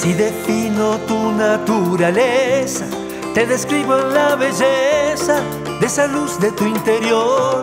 Si defino tu naturaleza, te describo en la belleza de esa luz de tu interior.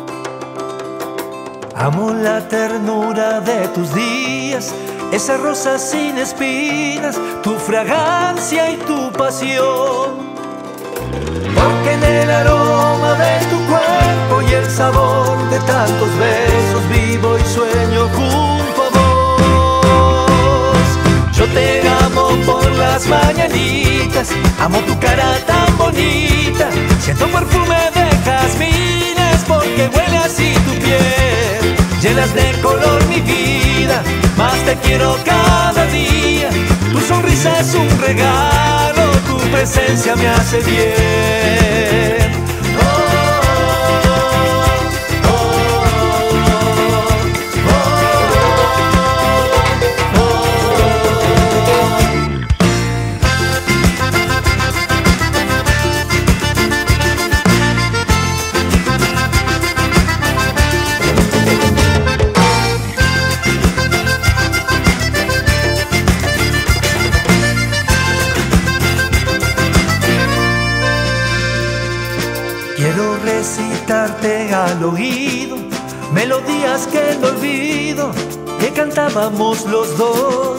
Amo la ternura de tus días, esas rosas sin espinas, tu fragancia y tu pasión. Porque en el aroma de tu cuerpo y el sabor de tantos besos vivo y sueño junto a vos. Yo te amo por las mañanitas, amo tu cara tan bonita, siento perfume de jazmines porque huele así tu piel. Llenas de color mi vida, más te quiero cada día. Tu sonrisa es un regalo, tu presencia me hace bien. Quiero recitarte al oído melodías que no olvido, que cantábamos los dos.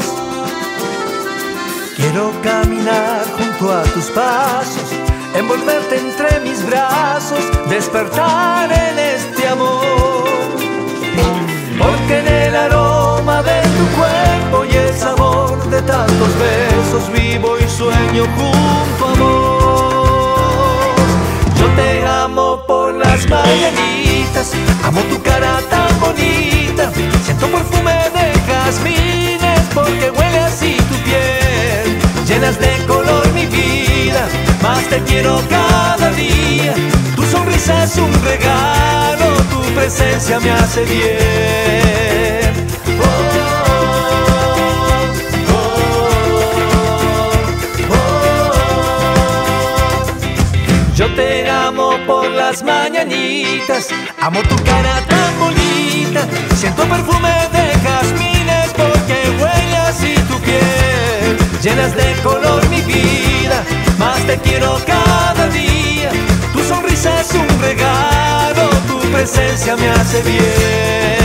Quiero caminar junto a tus pasos, envolverte entre mis brazos, despertar en este amor. Porque en el aroma de tu cuerpo y el sabor de tantos besos vivo y sueño junto a vos. Yo te amo por las mañanitas, amo tu cara tan bonita, siento perfume de jazmines porque huele así tu piel. Llenas de color mi vida, más te quiero cada día. Tu sonrisa es un regalo, tu presencia me hace bien. Yo te amo por las mañanitas, amo tu cara tan bonita, siento perfume de jazmines porque huele así tu piel. Llenas de color mi vida, más te quiero cada día. Tu sonrisa es un regalo, tu presencia me hace bien.